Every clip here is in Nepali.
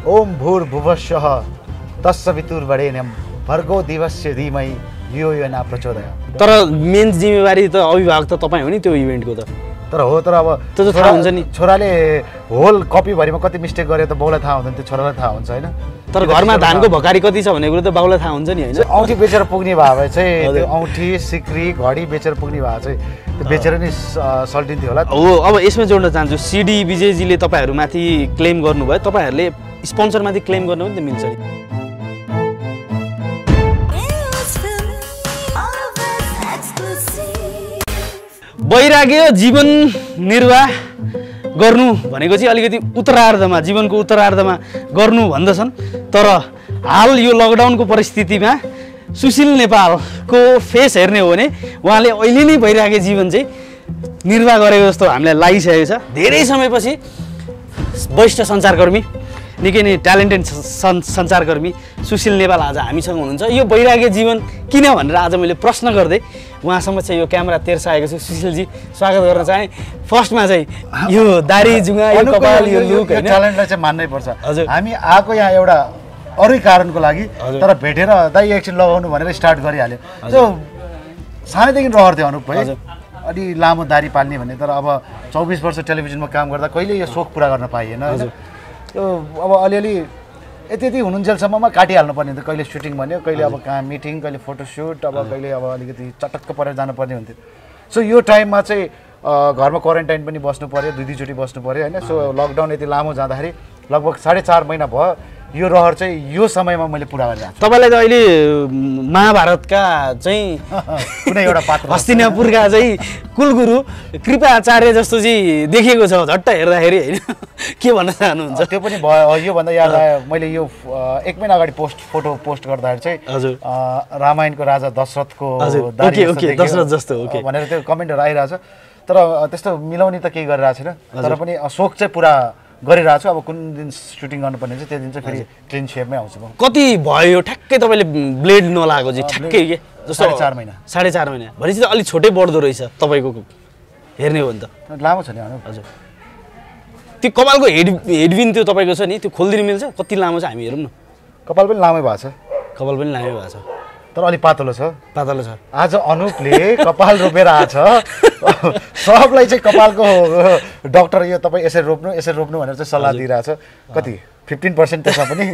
ओम भूर्भुवस्सः तत्सवितुर्वरेण्यं भर्गो दिवस्य धीमहि यो यो न प्रचोदयात्। तर मेन जिम्मेवारी त अभिभावक त तपाईँ हो नि त्यो इभेन्टको त। तर हो, तर अब त्यो त थाहा हुन्छ नि, छोराले होल कपीभरिमा कति मिस्टेक गरे त बाउलाई थाहा हुँदैन, त्यो छोरालाई थाहा हुन्छ होइन। तर घरमा धानको भकारी कति छ भन्ने कुरो त बाउलाई थाहा हुन्छ नि होइन। औँठी बेचेर पुग्ने भए भए चाहिँ त्यो औँठी सिक्री घडी बेचेर पुग्ने भए चाहिँ त्यो बेचेर नि सल्टिन्थ्यो होला। हो, अब यसमा जोड्न चाहन्छु, सिडी विजयजीले तपाईँहरूमाथि क्लेम गर्नुभयो, तपाईँहरूले स्पोन्सरमाथि क्लेम गर्नु पनि त मिल्छ नि। वैराग्य जीवन निर्वाह गर्नु भनेको चाहिँ अलिकति उत्तरार्धमा, जीवनको उत्तरार्धमा गर्नु भन्दछन्। तर हाल यो लकडाउनको परिस्थितिमा सुशील नेपालको फेस हेर्ने हो भने उहाँले अहिले नै वैराग्य जीवन चाहिँ निर्वाह गरेको जस्तो हामीलाई लागिसकेको छ। धेरै समयपछि वरिष्ठ सञ्चारकर्मी, निकै नै ट्यालेन्टेड सञ्चारकर्मी सुशील नेपाल आज हामीसँग हुनुहुन्छ। यो वैराग्य जीवन किन भनेर आज मैले प्रश्न गर्दै उहाँसम्म चाहिँ यो क्यामेरा तेर्साएको छु। सुशीलजी स्वागत गर्न चाहे। फर्स्टमा चाहिँ यो दारी जुङ्गा, यो कपाल, यो लुक हैन, ट्यालेन्टलाई चाहिँ मान्नै पर्छ। हजुर, हामी आएको यहाँ एउटा अरू कारणको लागि, तर भेटेर दाइ एकछिन लगाउनु भनेर स्टार्ट गरिहाल्यो। त्यो सानैदेखि रहर थियो अनुप भाइ, अलि लामो दारी पाल्ने भन्ने। तर अब 24 वर्ष टेलिभिजनमा काम गर्दा कहिले यो सोख पुरा गर्न पाइएन। त्यो अब अलिअलि यति हुनुन्जेलसम्ममा काटिहाल्नु पर्ने थियो। कहिले सुटिङ भन्यो, कहिले अब कहाँ मिटिङ, कहिले फोटोसुट, अब कहिले अब अलिकति चटक्क परेर जानुपर्ने हुन्थ्यो। सो यो टाइममा चाहिँ घरमा क्वारेन्टाइन पनि बस्नु पऱ्यो, दुईचोटि बस्नु पऱ्यो होइन। सो लकडाउन यति लामो जाँदाखेरि लगभग 4.5 महिना भयो। यो रहर चाहिँ यो समयमा मैले पुरा गरिरहेको छु। तपाईँलाई त अहिले महाभारतका चाहिँ कुनै एउटा पात्र, हस्तिनापुरका चाहिँ कुलगुरु कृपाचार्य जस्तो चाहिँ देखेको छ झट्ट हेर्दाखेरि होइन। के भन्न चाहनुहुन्छ? त्यो पनि भयो। योभन्दा याद आयो, मैले यो 1 महिना अगाडि फोटो पोस्ट गर्दाखेरि चाहिँ हजुर रामायणको राजा दशरथको दशरथ जस्तो भनेर त्यो कमेन्टहरू आइरहेछ। तर त्यस्तो मिलाउने त केही गरिरहेको छैन। तर पनि सोख चाहिँ पुरा गरिरहेको छु। अब कुन दिन सुटिङ गर्नुपर्ने चाहिँ त्यो दिन चाहिँ फेरि क्लिन सेपमै आउँछु म। कति भयो ठ्याक्कै तपाईँले ब्लेड नलागेको चाहिँ ठ्याक्कै के जस्तो? 4.5 महिना। 4.5 महिना भनेपछि त अलिक छोटै बढ्दो रहेछ तपाईँको हेर्ने हो भने त। लामो छ नि हजुर। त्यो कपालको हेडबिन त्यो तपाईँको छ नि, त्यो खोलिदिनु मिल्छ? कति लामो छ हामी हेरौँ न। कपाल पनि लामै भएको छ। कपाल पनि लामै भएको छ, तर अलिक पातलो छ। पातलो छ। आज अनुपले कपाल रोपेर आछ। सबलाई चाहिँ कपालको डक्टर यो तपाईँ यसरी रोप्नु भनेर चाहिँ सल्लाह दिइरहेछ। कति 15% त्यसमा पनि।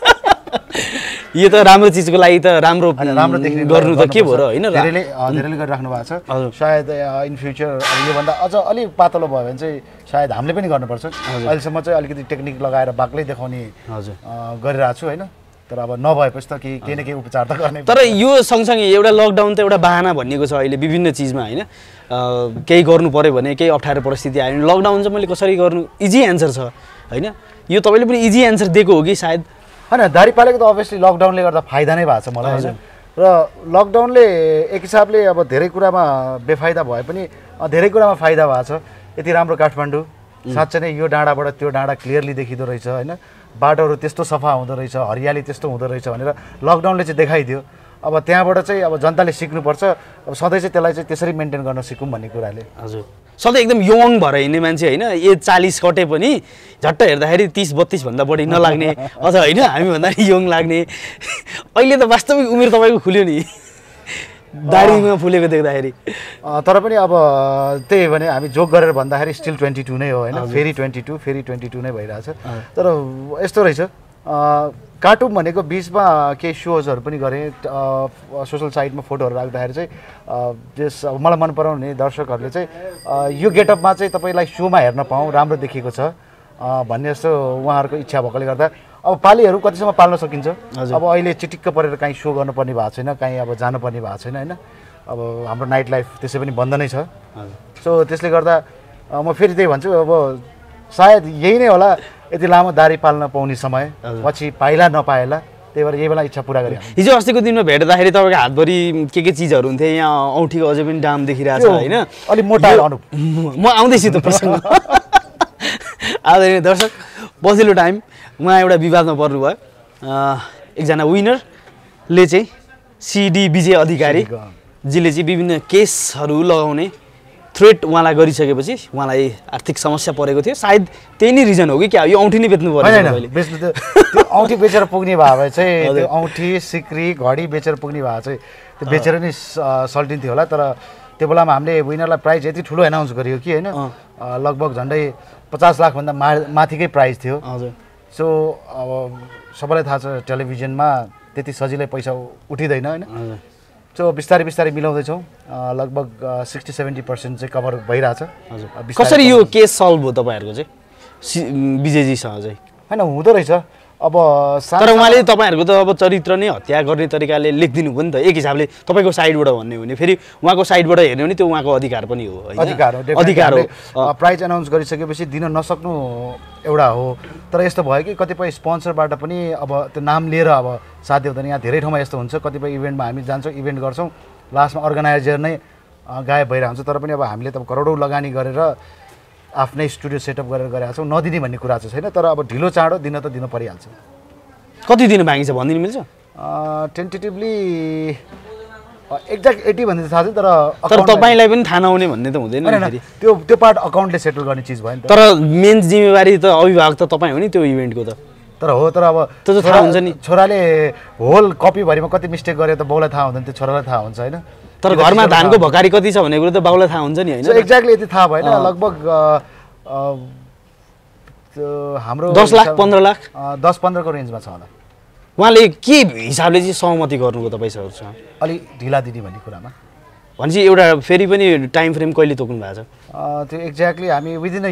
यो त राम्रो चिजको लागि त राम्रो देख्ने गर्नु त के भयो र होइन। धेरैले गरिराख्नु भएको छ। सायद इन फ्युचर योभन्दा अझ अलिक पातलो भयो भने चाहिँ सायद हामीले पनि गर्नुपर्छ। अहिलेसम्म चाहिँ अलिकति टेक्निक लगाएर बाक्लै देखाउने गरिरहेको छु होइन। तर अब नभएपछि त केही न केही उपचार त गर्ने। तर यो सँगसँगै एउटा लकडाउन त एउटा बाहना भनिएको छ अहिले विभिन्न चिजमा होइन। केही गर्नु पऱ्यो भने, केही अप्ठ्यारो परिस्थिति आयो भने लकडाउन चाहिँ मैले कसरी गर्नु, इजी एन्सर छ होइन। यो तपाईँले पनि इजी एन्सर दिएको हो कि सायद? होइन, दारी पालेको त अभियसली लकडाउनले गर्दा फाइदा नै भएको छ मलाई होइन। र लकडाउनले एक हिसाबले अब धेरै कुरामा बेफाइदा भए पनि धेरै कुरामा फाइदा भएको छ। यति राम्रो काठमाडौँ, साँच्चै नै यो डाँडाबाट त्यो डाँडा क्लियरली देखिँदो रहेछ होइन। बाटोहरू त्यस्तो सफा हुँदो रहेछ, हरियाली त्यस्तो हुँदो रहेछ भनेर लकडाउनले चाहिँ देखाइदियो। अब त्यहाँबाट चाहिँ अब जनताले सिक्नुपर्छ। अब सधैँ चाहिँ त्यसलाई चाहिँ त्यसरी मेन्टेन गर्न सिकौँ भन्ने कुराले। हजुर, सधैँ एकदम यङ भएर हिँड्ने मान्छे होइन, एज 40 कटे पनि झट्ट हेर्दाखेरि 30-32 भन्दा बढी नलाग्ने, अझ होइन हामीभन्दा यङ लाग्ने। अहिले त वास्तविक उमेर तपाईँको खुल्यो नि दारीमा फुलेको देख्दाखेरि। तर पनि अब त्यही भने हामी जोक गरेर भन्दाखेरि स्टिल 22 नै हो होइन। फेरि 22 नै भइरहेछ। तर यस्तो रहेछ, कार्टुन भनेको बिचमा केही सोजहरू पनि गरेँ। सोसल साइटमा फोटोहरू राख्दाखेरि चाहिँ मलाई मन पराउने दर्शकहरूले चाहिँ यो गेटअपमा चाहिँ तपाईँलाई सोमा हेर्न पाऊँ, राम्रो देखिएको छ भन्ने जस्तो उहाँहरूको इच्छा भएकोले गर्दा अब पालीहरू कतिसम्म पाल्न सकिन्छ। अब अहिले चिटिक्क परेर काहीँ सो गर्नुपर्ने भएको छैन, काहीँ अब जानुपर्ने भएको छैन होइन। अब हाम्रो नाइट लाइफ त्यसै पनि बन्द नै छ। सो त्यसले गर्दा म फेरि त्यही भन्छु, अब सायद यही नै होला यति लामो दारी पाल्न पाउने समय, पछि पाइला नपाएला। त्यही भएर यही बेला इच्छा पुरा गरेँ। हिजो अस्तिको दिनमा भेट्दाखेरि तपाईँको हातभरि के चिजहरू हुन्थे, यहाँ औँठीको अझै पनि दाम देखिरहेको छ होइन। अलिक मोटा अनुप, म आउँदैछु त्यो प्रसङ्ग। आदरणीय दर्शक, पछिल्लो टाइम उहाँ एउटा विवादमा पर्नुभयो। एकजना विनरले चाहिँ सिडी विजय अधिकारीजीले चाहिँ विभिन्न केसहरू लगाउने थ्रेट उहाँलाई गरिसकेपछि उहाँलाई आर्थिक समस्या परेको थियो सायद त्यही नै रिजन हो कि क्या यो औँठी नै बेच्नु पर्यो बेच्नु त्यो औँठी बेचेर पुग्ने भए भए चाहिँ त्यो औँठी सिक्री घडी बेचेर पुग्ने भए चाहिँ त्यो बेचेर नै सल्टिन्थ्यो होला तर त्यो बेलामा हामीले विनरलाई प्राइज यति ठुलो एनाउन्स गरियो कि होइन लगभग झन्डै 50 लाखभन्दा माथिकै प्राइज थियो हजुर सो अब सबैलाई थाहा छ टेलिभिजनमा त्यति सजिलै पैसा उठिँदैन होइन सो बिस्तारै बिस्तारै मिलाउँदैछौँ लगभग 60-70% चाहिँ कभर भइरहेछ हजुर कसरी यो केस सल्भ हो तपाईँहरूको चाहिँ विजयजीसँग चाहिँ होइन हुँदो रहेछ अब तर उहाँले तपाईँहरूको त अब चरित्र नै हत्या गर्ने तरिकाले लेखिदिनु भयो नि त एक हिसाबले तपाईँको साइडबाट भन्ने हो भने फेरि उहाँको साइडबाट हेर्ने हो भने त्यो उहाँको अधिकार पनि हो अधिकार हो प्राइज एनाउन्स गरिसकेपछि दिन नसक्नु एउटा हो तर यस्तो भयो कि कतिपय स्पोन्सरबाट पनि अब त्यो नाम लिएर अब साध्य हुँदैन यहाँ धेरै ठाउँमा यस्तो हुन्छ कतिपय इभेन्टमा हामी जान्छौँ इभेन्ट गर्छौँ लास्टमा अर्गनाइजर नै गायब भइरहेको हुन्छ तर पनि अब हामीले त करोडौँ लगानी गरेर आफ्नै स्टुडियो सेटअप गरेर गरेका छौँ नदिने भन्ने कुरा चाहिँ छैन तर अब ढिलो चाँडो दिन त दिन परिहाल्छ कति दिन बाँकी छ भनिदिनु मिल्छ टेन्टेटिभली एक्ज्याक्ट 80 भन्ने थाहा छैन तर तपाईँलाई पनि थाहा नहुने भन्ने त हुँदैन त्यो पार्ट अकाउन्टले सेटल गर्ने चिज भयो नि त तर मेन जिम्मेवारी त अभिभावक त तपाईँ हो नि त्यो इभेन्टको त तर अब त्यो थाहा हुन्छ नि छोराले होल कपीभरिमा कति मिस्टेक गरे त बाउलाई थाहा हुँदैन त्यो छोरालाई थाहा हुन्छ होइन तर घरमा धानको भकारी कति छ भन्ने कुरो त बाउलाई थाहा हुन्छ नि होइन एक्ज्याक्टली यति थाहा भएन लगभग हाम्रो 10 लाख 15 लाख 10-15 को रेन्जमा छ होला उहाँले के हिसाबले चाहिँ सहमति गर्नुभयो तपाईँसँग अलि ढिला दिने भन्ने कुरामा भनेपछि एउटा फेरि पनि टाइम फ्रेम कहिले तोक्नु भएको छ त्यो एक्ज्याक्टली हामी विदिन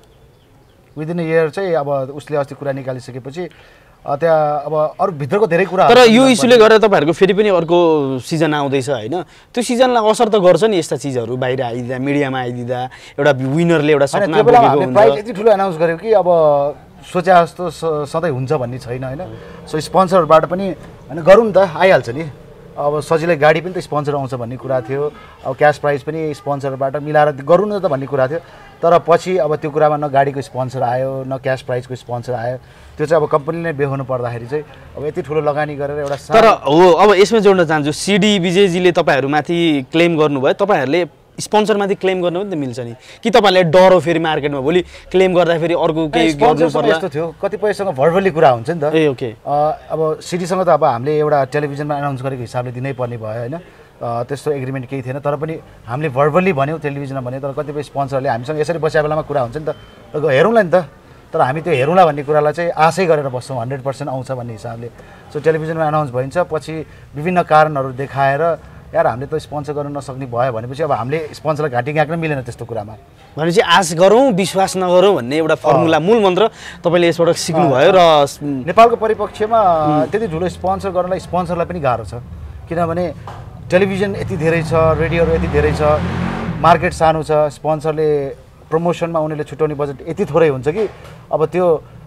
अ इयर चाहिँ अब उसले अस्ति कुरा निकालिसकेपछि त्यहाँ अब अरू भित्रको धेरै कुरा तर यो इस्युले गरेर तपाईँहरूको फेरि पनि अर्को सिजन आउँदैछ होइन त्यो सिजनलाई असर त गर्छ नि यस्ता चिजहरू बाहिर आइदिँदा मिडियामा आइदिँदा एउटा विनरले एउटा सपना बोकेको हुन्छ प्राइज यति ठुलो एनाउन्स गर्यो कि अब सोचे जस्तो सधैँ हुन्छ भन्ने छैन होइन सो स्पोन्सरबाट पनि होइन गरौँ नि त आइहाल्छ नि अब सजिलै गाडी पनि त स्पोन्सर आउँछ भन्ने कुरा थियो अब क्यास प्राइज पनि स्पोन्सरबाट मिलाएर गरौँ न त भन्ने कुरा थियो तर पछि अब त्यो कुरामा न गाडीको स्पोन्सर आयो न क्यास प्राइजको स्पोन्सर आयो त्यो चाहिँ अब कम्पनीले बेहोर्नु पर्दाखेरि चाहिँ अब यति ठुलो लगानी गरेर एउटा तर हो अब यसमा जोड्न चाहन्छु सिडी विजयजीले तपाईँहरूमाथि क्लेम गर्नुभयो तपाईँहरूले स्पोन्सरमाथि क्लेम गर्नु पनि त मिल्छ नि कि तपाईँहरूले डर हो फेरि मार्केटमा भोलि क्लेम गर्दाखेरि अर्को केही गर्नु पर्ला यस्तो थियो कतिपयसँग भर्बली कुरा हुन्छ नि त ए ओके अब सिडीसँग त अब हामीले एउटा टेलिभिजनमा एनाउन्स गरेको हिसाबले दिनै पर्ने भयो होइन त्यस्तो एग्रिमेन्ट केही थिएन तर पनि हामीले भर्बली भन्यौँ टेलिभिजनमा भन्यो तर कतिपय स्पोन्सरले हामीसँग यसरी बसेको बेलामा कुरा हुन्छ नि त हेरौँला नि त तर हामी त्यो हेरौँला भन्ने कुरालाई चाहिँ आशै गरेर बस्छौँ 100% आउँछ भन्ने हिसाबले सो टेलिभिजनमा एनाउन्स भइन्छ पछि विभिन्न कारणहरू देखाएर यार हामीले त स्पोन्सर गर्न नसक्ने भयो भनेपछि अब हामीले स्पोन्सरलाई घाँटी गाँक्न मिलेन त्यस्तो कुरामा भनेपछि आश गरौँ विश्वास नगरौँ भन्ने एउटा फर्मुला मूल मन्त्र तपाईँले यसबाट सिक्नुभयो र नेपालको परिपक्षमा त्यति ठुलो स्पोन्सर गर्नलाई स्पोन्सरलाई पनि गाह्रो छ किनभने टेलिभिजन यति धेरै छ रेडियोहरू यति धेरै छ मार्केट सानो छ स्पोन्सरले प्रमोसनमा उनीहरूले छुट्याउने बजेट यति थोरै हुन्छ कि अब त्यो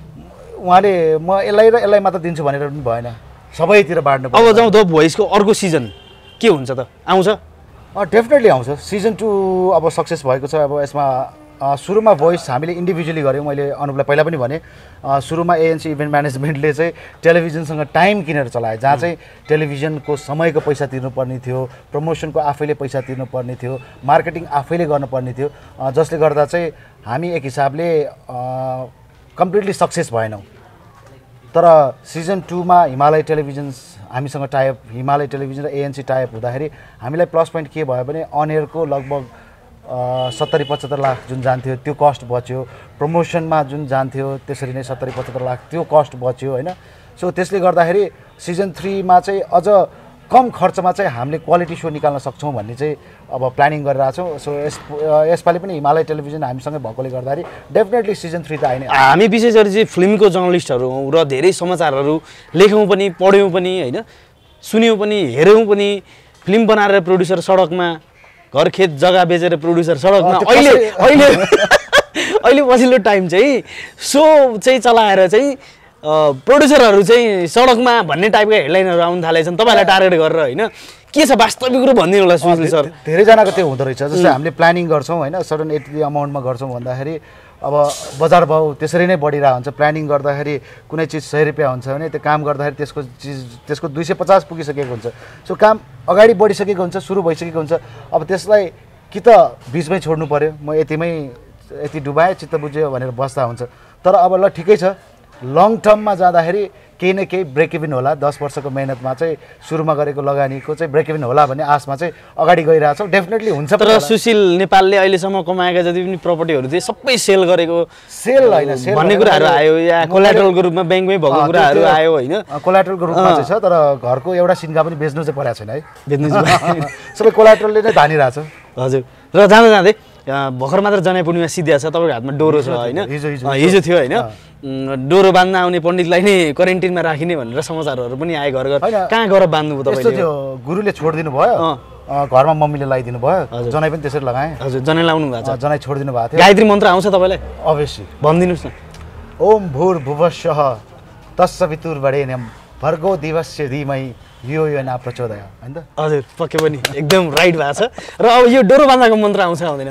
उहाँले म यसलाई मात्र दिन्छु भनेर पनि भएन सबैतिर बाँड्नु अब जाउँ द भोइसको अर्को सिजन के हुन्छ त आउँछ डेफिनेटली आउँछ सिजन 2 अब सक्सेस भएको छ अब यसमा सुरुमा भोइस हामीले इन्डिभिजुअली गऱ्यौँ मैले अनुपलाई पहिला पनि भने सुरुमा एएनसी इभेन्ट म्यानेजमेन्टले चाहिँ टेलिभिजनसँग टाइम किनेर चलाए जहाँ चाहिँ टेलिभिजनको समयको पैसा तिर्नुपर्ने थियो प्रमोसनको आफैले पैसा तिर्नुपर्ने थियो मार्केटिङ आफैले गर्नुपर्ने थियो जसले गर्दा चाहिँ हामी एक हिसाबले कम्प्लिटली सक्सेस भएनौँ तर सिजन 2 मा हिमालय टेलिभिजन हामीसँग टाइप हिमालय टेलिभिजन र एएनसी टाइप हुँदाखेरि हामीलाई प्लस पोइन्ट के भयो भने अन एयरको लगभग 70-75 लाख जुन जान्थ्यो त्यो कस्ट बच्यो प्रमोसनमा जुन जान्थ्यो त्यसरी नै 70-75 लाख त्यो कस्ट बच्यो होइन सो त्यसले गर्दाखेरि सिजन 3 मा चाहिँ अझ कम खर्चमा चाहिँ हामीले क्वालिटी सो निकाल्न सक्छौँ भन्ने चाहिँ अब प्लानिङ गरिरहेको छौँ सो यसपालि पनि हिमालय टेलिभिजन हामीसँगै भएकोले गर्दाखेरि डेफिनेटली सिजन 3 त आइने हामी विशेष गरी चाहिँ फिल्मको जर्नलिस्टहरू हौँ र धेरै समाचारहरू लेख्यौँ पनि पढ्यौँ पनि होइन सुन्यौँ पनि हेऱ्यौँ पनि फिल्म बनाएर प्रड्युसर सडकमा घर खेत जग्गा बेचेर प्रड्युसर सडकमा अहिले पछिल्लो टाइम चाहिँ सो चाहिँ चलाएर चाहिँ प्रड्युसरहरू चाहिँ सडकमा भन्ने टाइपको हेडलाइनहरू आउनु थालेछन् तपाईँलाई टार्गेट गरेर होइन के छ वास्तविक रूप भनिदिनु होला सुजले सर धेरैजनाको त्यो हुँदो रहेछ जस्तै हामीले प्लानिङ गर्छौँ होइन सडन यति अमाउन्टमा गर्छौँ भन्दाखेरि अब बजार भाउ त्यसरी नै बढिरहेको हुन्छ प्लानिङ गर्दाखेरि कुनै चिज 100 रुपियाँ हुन्छ भने त्यो काम गर्दाखेरि त्यसको 250 पुगिसकेको हुन्छ सो काम अगाडि बढिसकेको हुन्छ सुरु भइसकेको हुन्छ अब त्यसलाई कि त बिचमै छोड्नु पर्यो, म यति डुबाएँ चित्त बुझ्यो भनेर बस्दा हुन्छ। तर अब ल ठिकै छ, लङ टर्ममा जाँदाखेरि केही न केही ब्रेक इभन होला। 10 वर्षको मेहनतमा चाहिँ सुरुमा गरेको लगानीको चाहिँ ब्रेक इभन होला भन्ने आशमा चाहिँ अगाडि गइरहेछौँ। डेफिनेटली हुन्छ। तर सुशील नेपालले अहिलेसम्म कमाएका जति पनि प्रपर्टीहरू थिए सबै सेल गरेको, सेल होइन सेल भन्ने कुराहरू आयो, या कोलाटरलको रूपमा ब्याङ्कमै भएको कुराहरू आयो होइन? कोलाटरलको रूपमा चाहिँ छ, तर घरको एउटा सिन्का पनि बेच्नु चाहिँ परेको छैन है। बेच्नु सबै कोलाटरलले नै धानिरहेछ। हजुर। र जाँदा जाँदै भर्खर मात्र जनाई पूर्णिमा सिद्धिया छ, तपाईँको हातमा डोरो छ होइन? हिजो थियो होइन? डोरो बाँध्न आउने पण्डितलाई नै क्वारेन्टिनमा राखिने भनेर समाचारहरू पनि आए घर घर। कहाँ गएर बाँध्नुभयो तपाईँले? त्यो गुरुले छोडिदिनु भयो, घरमा मम्मीले लगाइदिनु भयो, जनाई पनि त्यसरी लगाएँ। हजुर, जनाई लाउनु भएको छ? जनाई छोडिदिनु भएको थियो। गायत्री मन्त्र आउँछ तपाईँलाई? अवश्य भनिदिनुहोस् न। ओम भूर्भुवस्सः तत्सवितुर्वरेण्यं भर्गो दिवस्य धीमहि यो ना प्रचोदय हैन त? हजुर, पक्कै पनि एकदम राइट भएको छ। र अब यो डोरो बाँध्दाको मन्त्र आउँछ आउँदैन?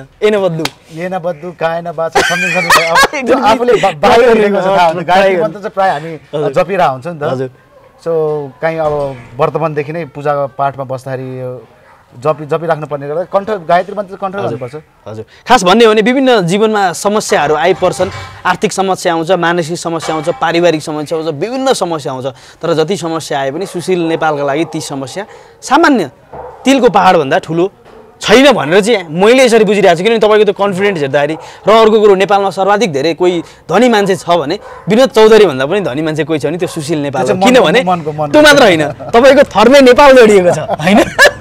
एन बद्दु कायन बाचा सम्झिन्छ आफूले बाहिर गरेको छ थाहा हुन्छ। गायत्री मन्त्र चाहिँ प्राय हामी जपिरा हुन्छ नि त। हजुर। सो कहीँ अब वर्तमानदेखि नै पूजा पाठमा बस्दाखेरि जपिराख्नु पर्ने गर्दा कण्ठ गायत्री मन्त्र कण्ठ गर्नुपर्छ। हजुर। खास भन्ने हो भने विभिन्न जीवनमा समस्याहरू आइपर्छन्। आर्थिक समस्या आउँछ, मानसिक समस्या आउँछ, पारिवारिक समस्या आउँछ, विभिन्न समस्या आउँछ। तर जति समस्या आए पनि सुशील नेपालका लागि ती समस्या सामान्य तिलको पहाडभन्दा ठुलो छैन भनेर चाहिँ मैले यसरी बुझिरहेको छु। किनभने तपाईँको त्यो कन्फिडेन्स हेर्दाखेरि। र अर्को कुरो, नेपालमा सर्वाधिक धेरै कोही धनी मान्छे छ भने विनोद चौधरी भन्दा पनि धनी मान्छे कोही छ भने त्यो सुशील नेपाल हो। किनभने त्यो मात्र होइन, तपाईँको थरमै नेपाल जोडिएको छ होइन?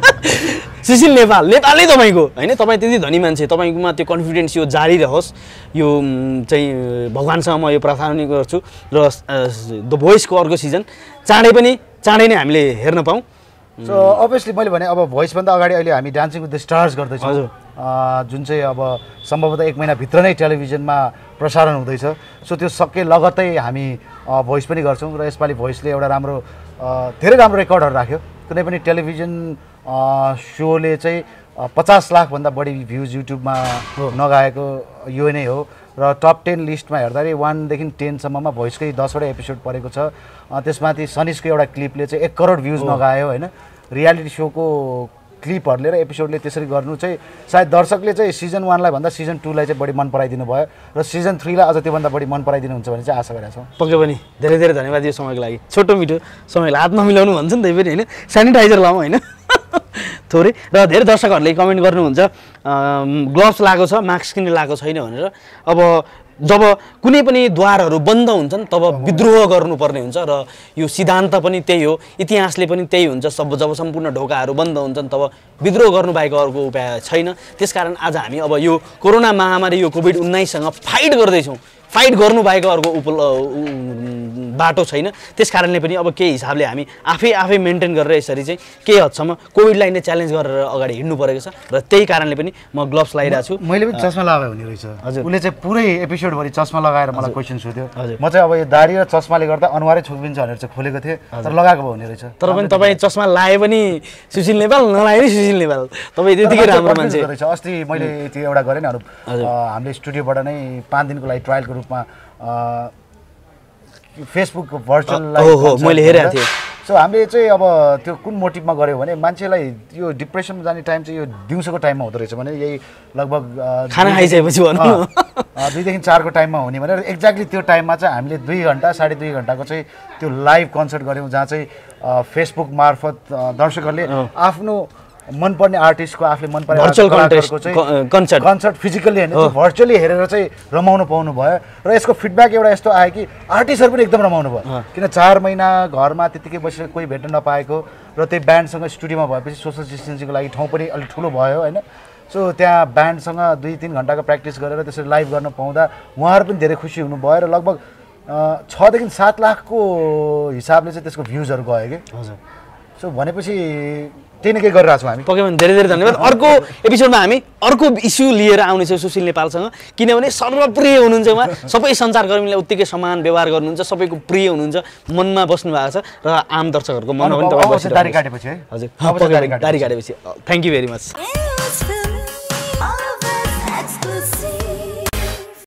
सुशील नेपालै तपाईँको होइन? तपाईँ त्यति धनी मान्छे, तपाईँकोमा त्यो कन्फिडेन्स यो जारी रहोस्। यो चाहिँ भगवान्सँग म यो प्रार्थना पनि गर्छु। र द भोइसको अर्को सिजन चाँडै नै हामीले हेर्न पाऊँ। सो अभियसली मैले भने अब भोइसभन्दा अगाडि अहिले हामी डान्सिङ विथ द स्टार्स गर्दैछौँ, जुन चाहिँ अब सम्भवतः 1 महिनाभित्र नै टेलिभिजनमा प्रसारण हुँदैछ। सो त्यो सके लगत्तै हामी भोइस पनि गर्छौँ। र यसपालि भोइसले एउटा धेरै राम्रो रेकर्डहरू राख्यो। कुनै पनि टेलिभिजन सोले चाहिँ 50 लाखभन्दा बढी भ्युज युट्युबमा नगाएको यो नै हो। र टप 10 लिस्टमा हेर्दाखेरि 1 देखि 10 सम्ममा भोइसकै 10वटा एपिसोड परेको छ। त्यसमाथि सनिसको एउटा क्लिपले चाहिँ 1 करोड भ्युज नगायो होइन? रियालिटी सोको क्लिपहरूले र एपिसोडले त्यसरी गर्नु चाहिँ सायद दर्शकले चाहिँ सिजन 1लाई भन्दा सिजन 2लाई चाहिँ बढी मन पराइदिनु भयो र सिजन 3लाई अझ त्योभन्दा बढी मन पराइदिनुहुन्छ भने चाहिँ आशा गरेका छौँ। पक्कै पनि धेरै धेरै धन्यवाद यो समयको लागि। छोटो मिठो समयलाई हात नमिलाउनु भन्छ नि त फेरि होइन? सेनिटाइजर लाउँ होइन? थोरै। र धेरै दर्शकहरूले कमेन्ट गर्नुहुन्छ ग्लोभ्स लगाएको छ, मास्क किन लगाएको छैन भनेर। अब जब कुनै पनि द्वारहरू बन्द हुन्छन् तब विद्रोह गर्नुपर्ने हुन्छ र यो सिद्धान्त पनि त्यही हो, इतिहासले पनि त्यही हुन्छ। जब सम्पूर्ण ढोकाहरू बन्द हुन्छन् तब विद्रोह गर्नु बाहेक अर्को उपाय छैन। त्यसकारण आज हामी अब यो कोरोना महामारी यो कोभिड-19सँग फाइट गर्दैछौँ। फाइट गर्नु बाहेक अर्को बाटो छैन। त्यसकारणले पनि अब केही हिसाबले हामी आफै मेन्टेन गरेर यसरी चाहिँ केही हदसम्म कोभिडलाई नै च्यालेन्ज गरेर अगाडि हिँड्नु परेको छ। र त्यही कारणले पनि म ग्लोभ्स लगाइरहेको छु। मैले पनि चस्मा लगाए हुने रहेछ। हजुर। उसले चाहिँ पुरै एपिसोडभरि चस्मा लगाएर मलाई क्वेसन सोध्यो। म चाहिँ अब यो दाढी र चस्माले गर्दा अनुहारै छोपिन्छ भनेर चाहिँ खोलेको थिएँ, तर लगाएको भयो हुने रहेछ। तर पनि तपाईँ चस्मा लाए पनि सुशील नेपाल, नलाए पनि सुशील नेपाल, तपाईँ त्यतिकै राम्रो मान्छे रहेछ। अस्ति मैले त्यो एउटा गरेँ नि, हामीले स्टुडियोबाट नै 5 दिनको लागि ट्रायलको रूपमा फेसबुक भर्चुअल लाइभ मैले हेरेको थिएँ। सो हामीले चाहिँ अब त्यो कुन मोटिभमा गऱ्यो भने मान्छेलाई यो डिप्रेसनमा जाने टाइम चाहिँ यो दिउँसोको टाइममा हुँदो रहेछ भने यही लगभग खाना खाइसकेपछि भनौँ 2 देखि 4 को टाइममा हुने भनेर एक्ज्याक्टली त्यो टाइममा चाहिँ हामीले 2 घन्टा 2.5 घन्टाको चाहिँ त्यो लाइभ कन्सर्ट गऱ्यौँ, जहाँ चाहिँ फेसबुक मार्फत दर्शकहरूले आफ्नो मनपर्ने आर्टिस्टको आफूले मन परेको कन्सर्ट फिजिकल्ली होइन भर्चुअली हेरेर चाहिँ रमाउनु पाउनु भयो। र यसको फिडब्याक एउटा यस्तो आयो कि आर्टिस्टहरू पनि एकदम रमाउनु भयो। किन 4 महिना घरमा त्यतिकै बसेर कोही भेट्न नपाएको र त्यही ब्यान्डसँग स्टुडियोमा भएपछि सोसल डिस्टेन्सिङको लागि ठाउँ पनि अलिक ठुलो भयो होइन? सो त्यहाँ ब्यान्डसँग 2-3 घन्टाको प्र्याक्टिस गरेर त्यसरी लाइभ गर्न पाउँदा उहाँहरू पनि धेरै खुसी हुनुभयो। र लगभग 6 देखि 7 लाखको हिसाबले चाहिँ त्यसको भ्युजहरू गयो कि। हजुर। सो भनेपछि त्यही नै के गरिरहेको छौँ हामी। पक्कै पनि धेरै धेरै धन्यवाद। अर्को एपिसोडमा हामी अर्को इस्यु लिएर आउनेछौँ सुशील नेपालसँग, किनभने सर्वप्रिय हुनुहुन्छ उहाँ। सबै सञ्चारकर्मीलाई उत्तिकै समान व्यवहार गर्नुहुन्छ, सबैको प्रिय हुनुहुन्छ, मनमा बस्नु भएको छ र आम दर्शकहरूको मनमा पनि तपाईँ दाढी काटेपछि है। हजुर, दाढी काटेपछि। Thank you very much.